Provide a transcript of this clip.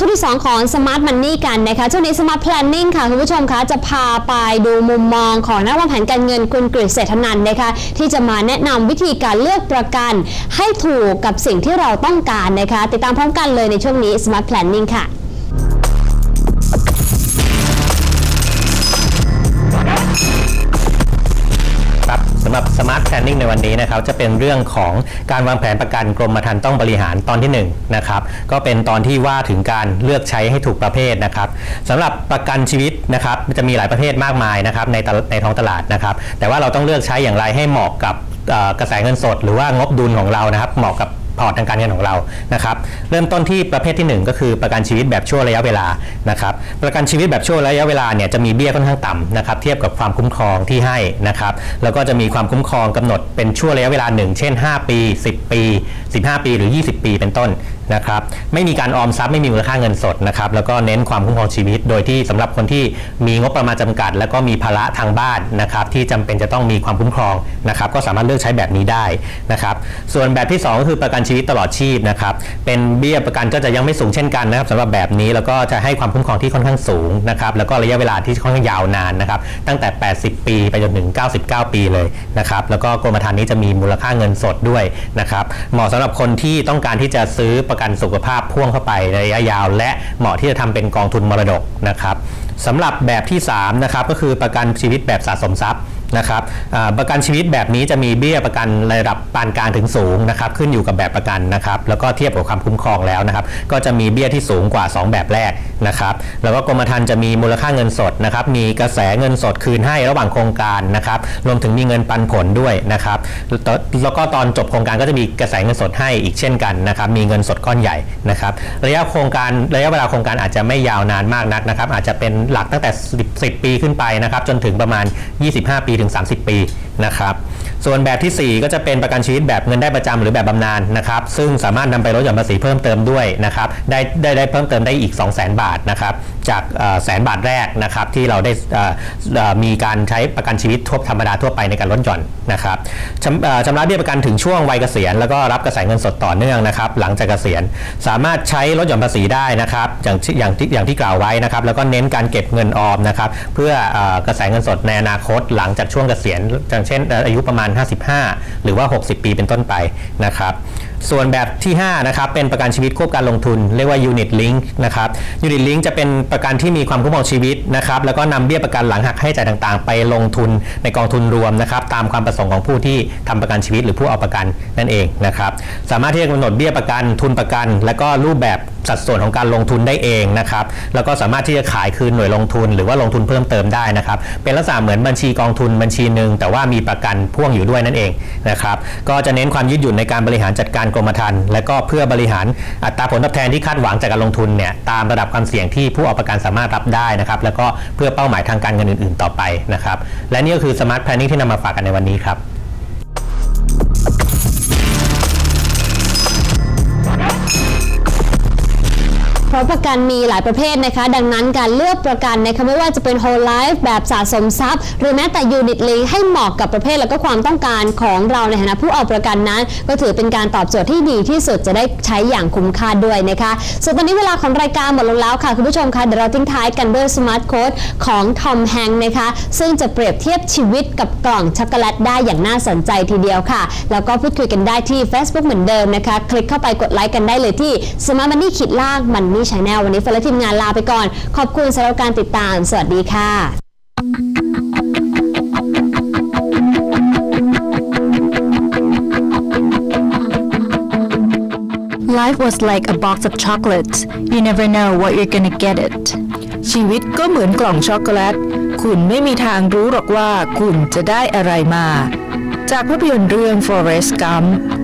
ช่วงที่2ของ Smart Money กันนะคะช่วงนี้ Smart Planning ค่ะคุณผู้ชมคะจะพาไปดูมุมมองของนักวางแผนการเงินคุณกฤษเศรษฐนันท์นะคะที่จะมาแนะนำวิธีการเลือกประกันให้ถูกกับสิ่งที่เราต้องการนะคะติดตามพร้อมกันเลยในช่วงนี้ Smart Planning ค่ะสำหรับ Smart Planning ในวันนี้นะครับจะเป็นเรื่องของการวางแผนประกันกรมธรรม์ต้องบริหารตอนที่1นะครับก็เป็นตอนที่ว่าถึงการเลือกใช้ให้ถูกประเภทนะครับสำหรับประกันชีวิตนะครับจะมีหลายประเภทมากมายนะครับในท้องตลาดนะครับแต่ว่าเราต้องเลือกใช้อย่างไรให้เหมาะกับกระแสเงินสดหรือว่างบดุลของเรานะครับเหมาะกับพอร์ตทางการเงินของเรานะครับเริ่มต้นที่ประเภทที่1ก็คือประกันชีวิตแบบชั่วระยะเวลานะครับประกันชีวิตแบบชั่วระยะเวลาเนี่ยจะมีเบี้ยค่อนข้างต่ำนะครับเทียบกับความคุ้มครองที่ให้นะครับแล้วก็จะมีความคุ้มครองกำหนดเป็นชั่วระยะเวลา1เช่น5ปี10ปี15ปีหรือ20ปีเป็นต้นนะครับไม่มีการออมทรัพย์ไม่มีมูลค่าเงินสดนะครับแล้วก็เน้นความคุ้มครองชีวิตโดยที่สำหรับคนที่มีงบประมาณจำกัดแล้วก็มีภาระทางบ้านนะครับที่จำเป็นจะต้องมีความคุ้มครองนะครับก็สามารถเลือกใช้แบบนี้ได้นะครับส่วนแบบที่2ก็คือประกันชีวิตตลอดชีพนะครับเป็นเบี้ยประกันก็จะยังไม่สูงเช่นกันนะครับสำหรับแบบนี้แล้วก็จะให้ความคุ้มครองที่ค่อนข้างสูงนะครับแล้วก็ระยะเวลาที่ค่อนข้างยาวนานนะครับตั้งแต่80ปีไปจนถึง99ปีเลยนะครับแล้วก็กรมธรรม์นี้จะมีมูลค่าเงินสดด้วยนะครับเหมาะสำหรับคนที่ต้องการที่จะซื้อประกันสุขภาพพ่วงเข้าไปในระยะยาวและเหมาะที่จะทำเป็นกองทุนมรดกนะครับสำหรับแบบที่3นะครับก็คือประกันชีวิตแบบสะสมทรัพย์นะครับประกันชีวิตแบบนี้จะมีเบี้ยประกันระดับปานกลางถึงสูงนะครับขึ้นอยู่กับแบบประกันนะครับแล้วก็เทียบกับความคุ้มครองแล้วนะครับก็จะมีเบี้ยที่สูงกว่า2แบบแรกนะครับแล้วก็กรมธรรม์จะมีมูลค่าเงินสดนะครับมีกระแสเงินสดคืนให้ระหว่างโครงการนะครับรวมถึงมีเงินปันผลด้วยนะครับแล้วก็ตอนจบโครงการก็จะมีกระแสเงินสดให้อีกเช่นกันนะครับมีเงินสดก้อนใหญ่นะครับระยะเวลาโครงการอาจจะไม่ยาวนานมากนักนะครับอาจจะเป็นหลักตั้งแต่10ปีขึ้นไปนะครับจนถึงประมาณ25ปีถึง30ปีนะครับส่วนแบบที่4ก็จะเป็นประกันชีวิตแบบเงินได้ประจำหรือแบบบำนาญนะครับซึ่งสามารถนำไปลดหย่อนภาษีเพิ่มเติมด้วยนะครับได้เพิ่มเติมได้อีก 200,000 บาทนะครับจาก100,000 บาทแรกนะครับที่เราได้มีการใช้ประกันชีวิตธรรมดาทั่วไปในการลดหย่อนนะครับชำระเบี้ยประกันถึงช่วงวัยเกษียณแล้วก็รับกระแสเงินสดต่อเนื่องนะครับหลังจากเกษียณสามารถใช้ลดหย่อนภาษีได้นะครับอย่างที่กล่าวไว้นะครับแล้วก็เน้นการเก็บเงินออมนะครับเพื่อกระแสเงินสดในอนาคตหลังจากช่วงเกษียณอย่างเช่นอายุประมาณ55หรือว่า60ปีเป็นต้นไปนะครับส่วนแบบที่5นะครับเป็นประกันชีวิตควบการลงทุนเรียกว่า Unit Link นะครับ Unit Link จะเป็นประกันที่มีความคุ้มครองชีวิตนะครับแล้วก็นำเบี้ยประกันหลังหักค่าใช้จ่ายต่างๆไปลงทุนในกองทุนรวมนะครับตามความประสงค์ของผู้ที่ทำประกันชีวิตหรือผู้เอาประกันนั่นเองนะครับสามารถที่จะกำหนดเบี้ยประกันทุนประกันและก็รูปแบบสัดส่วนของการลงทุนได้เองนะครับแล้วก็สามารถที่จะขายคืนหน่วยลงทุนหรือว่าลงทุนเพิ่มเติมได้นะครับเป็นลักษณะเหมือนบัญชีกองทุนบัญชีหนึ่งแต่ว่ามีประกันพ่วงอยู่ด้วยนั่นเองนะครับก็จะเน้นความยืดหยุ่นในการบริหารจัดการกรมธรรม์และก็เพื่อบริหารอัตราผลตอบแทนที่คาดหวังจากการลงทุนเนี่ยตามระดับความเสี่ยงที่ผู้เอาประกันสามารถรับได้นะครับแล้วก็เพื่อเป้าหมายทางการเงินอื่นๆต่อไปนะครับและนี่ก็คือ Smart Planning ที่นำมาฝากกันในวันนี้ครับเพราะประกันมีหลายประเภทนะคะดังนั้นการเลือกประกันนะคะไม่ว่าจะเป็น whole life แบบสะสมทรัพย์หรือแม้แต่ unit link ให้เหมาะกับประเภทและก็ความต้องการของเราในฐานะผู้เอาประกันนั้นก็ถือเป็นการตอบโจทย์ที่ดีที่สุดจะได้ใช้อย่างคุ้มค่าด้วยนะคะส่วนตอนนี้เวลาของรายการหมดลงแล้วค่ะคุณผู้ชมคะเดี๋ยวเราทิ้งท้ายกันด้วย smart code ของทอมแฮงค์นะคะซึ่งจะเปรียบเทียบชีวิตกับกล่องช็อกโกแลตได้อย่างน่าสนใจทีเดียวค่ะแล้วก็พูดคุยกันได้ที่ Facebook เหมือนเดิมนะคะคลิกเข้าไปกดไลค์กันได้เลยที่ Smart Money ขีดล่าง Money Channel วันนี้เฟิร์นและทีมงานลาไปก่อนขอบคุณสำหรับการติดตามสวัสดีค่ะ Life was like a box of chocolates. You never know what you're gonna get it. ชีวิตก็เหมือนกล่องช็อกโกแลตคุณไม่มีทางรู้หรอกว่าคุณจะได้อะไรมาจากภาพยนตร์เรื่อง Forrest Gump